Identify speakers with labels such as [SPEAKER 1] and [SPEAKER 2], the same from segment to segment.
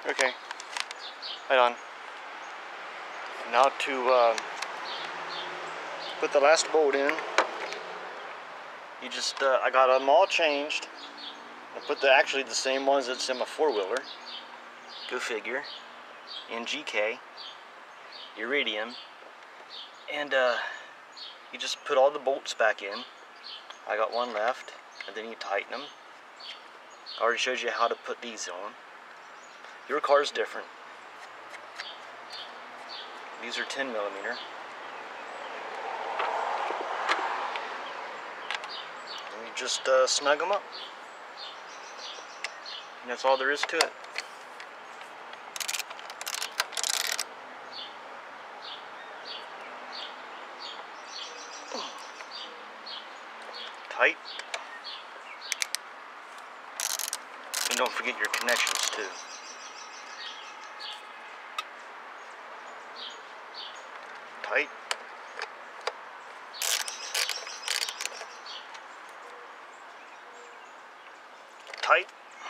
[SPEAKER 1] Okay, right on. Now to put the last bolt in, you just, I got them all changed. I put actually the same ones that's in my four-wheeler. Go figure. NGK, Iridium, and you just put all the bolts back in. I got one left, and then you tighten them. I already showed you how to put these on. Your car's different. These are 10 millimeter. And you just snug them up. And that's all there is to it. Tight. And don't forget your connections too. Tight. Tight.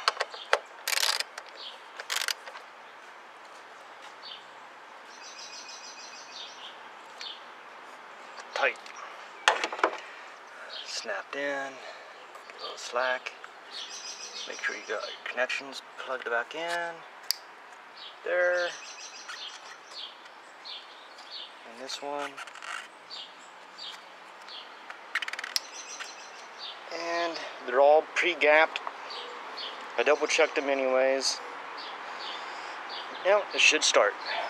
[SPEAKER 1] Tight. Snapped in. A little slack. Make sure you got your connections plugged back in. There. And this one. And they're all pre-gapped. I double checked them anyways. Yeah, it should start.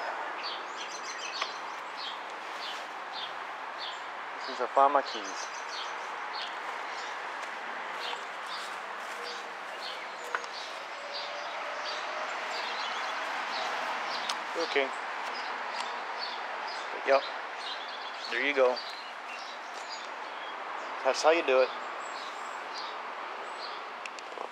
[SPEAKER 1] Since I found my keys. Okay. But yep. There you go. That's how you do it.